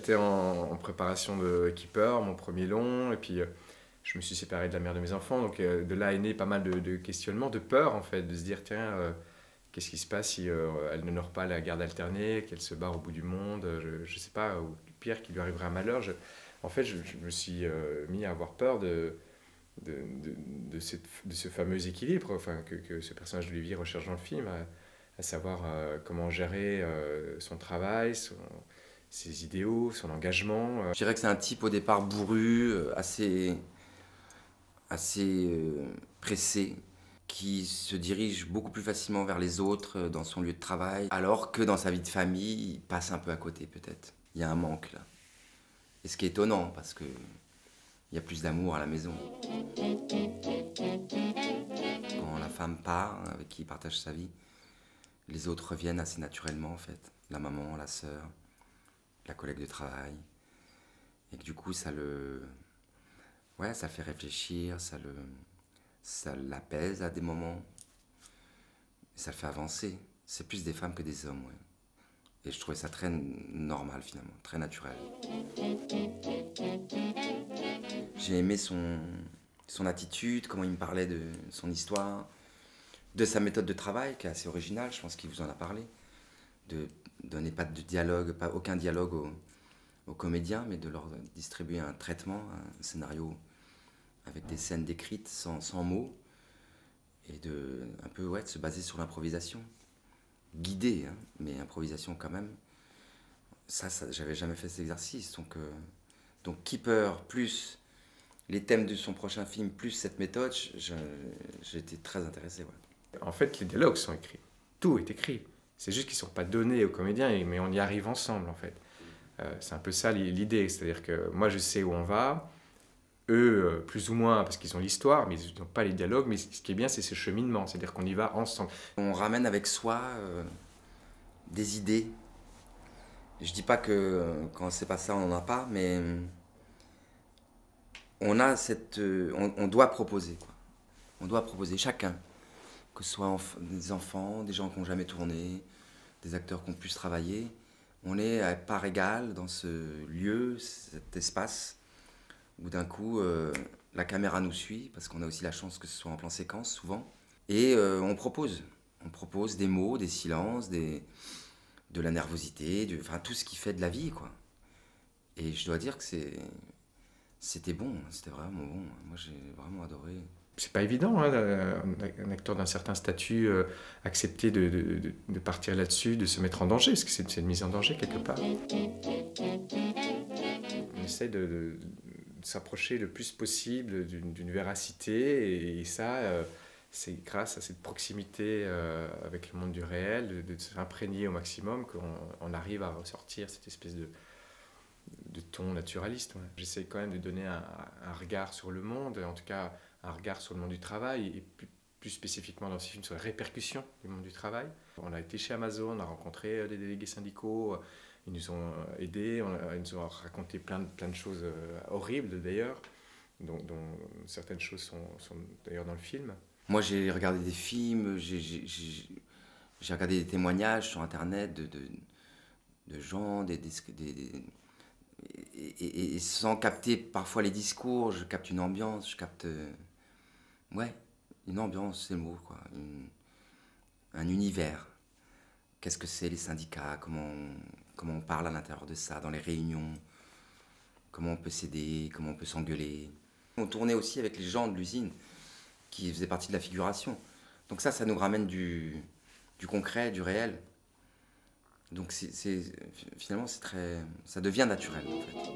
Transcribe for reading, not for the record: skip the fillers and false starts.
j'étais en préparation de Keeper, mon premier long, et puis je me suis séparé de la mère de mes enfants, donc de là est né pas mal de questionnements, de peur en fait, de se dire tiens, qu'est-ce qui se passe si elle n'honore pas la garde alternée, qu'elle se barre au bout du monde, je ne sais pas, ou pire, qu'il lui arriverait un malheur. En fait, je me suis mis à avoir peur de ce fameux équilibre enfin, que ce personnage d'Olivier recherche dans le film, à savoir comment gérer son travail, ses idéaux, son engagement. Je dirais que c'est un type au départ bourru, assez pressé, qui se dirige beaucoup plus facilement vers les autres dans son lieu de travail, alors que dans sa vie de famille, il passe un peu à côté peut-être. Il y a un manque là. Et ce qui est étonnant, parce que il y a plus d'amour à la maison. Quand la femme part, avec qui il partage sa vie, les autres reviennent assez naturellement en fait. La maman, la sœur, la collègue de travail. Et que du coup, ça le fait réfléchir, ça l'apaise à des moments. Et ça le fait avancer. C'est plus des femmes que des hommes, ouais. Et je trouvais ça très normal finalement, très naturel. J'ai aimé son attitude, comment il me parlait de son histoire, de sa méthode de travail qui est assez originale, je pense qu'il vous en a parlé. De donner pas de dialogue, aucun dialogue aux comédiens, mais de leur distribuer un traitement, un scénario avec des scènes décrites sans mots, et de se baser sur l'improvisation. Guidée, hein, mais improvisation quand même. Ça j'avais jamais fait cet exercice. Donc Keeper, plus les thèmes de son prochain film, plus cette méthode, j'ai été très intéressé. Ouais. En fait, les dialogues sont écrits. Tout est écrit. C'est juste qu'ils ne sont pas donnés aux comédiens, mais on y arrive ensemble, en fait. C'est un peu ça l'idée. C'est-à-dire que moi, je sais où on va. Eux, plus ou moins, parce qu'ils ont l'histoire, mais ils n'ont pas les dialogues. Mais ce qui est bien, c'est ce cheminement. C'est-à-dire qu'on y va ensemble. On ramène avec soi des idées. Je dis pas que quand c'est pas ça, on n'en a pas, mais on a on doit proposer, quoi. On doit proposer chacun, que ce soit des enfants, des gens qui n'ont jamais tourné, des acteurs qui ont pu travailler. On est à part égale dans ce lieu, cet espace, où d'un coup, la caméra nous suit, parce qu'on a aussi la chance que ce soit en plan séquence, souvent. Et on propose. On propose des mots, des silences, de la nervosité, enfin tout ce qui fait de la vie, quoi. Et je dois dire que c'était bon, c'était vraiment bon. Moi, j'ai vraiment adoré. C'est pas évident, hein, un acteur d'un certain statut, accepter de partir là-dessus, de se mettre en danger, parce que c'est une mise en danger quelque part. On essaie de s'approcher le plus possible d'une véracité, et ça, c'est grâce à cette proximité avec le monde du réel, de s'imprégner au maximum, qu'on arrive à ressortir cette espèce de ton naturaliste. Ouais. J'essaie quand même de donner un regard sur le monde, en tout cas un regard sur le monde du travail, et plus spécifiquement dans ce film sur les répercussions du monde du travail. On a été chez Amazon, on a rencontré des délégués syndicaux, ils nous ont aidés, ils nous ont raconté plein de choses horribles d'ailleurs, dont certaines choses sont d'ailleurs dans le film. Moi j'ai regardé des films, j'ai regardé des témoignages sur internet de gens, et sans capter parfois les discours, je capte une ambiance, je capte une ambiance, c'est le mot, quoi. Un univers. Qu'est-ce que c'est les syndicats, comment on parle à l'intérieur de ça, dans les réunions, comment on peut s'aider, comment on peut s'engueuler. On tournait aussi avec les gens de l'usine qui faisaient partie de la figuration. Donc ça nous ramène du concret, du réel. Donc finalement, ça devient naturel, en fait.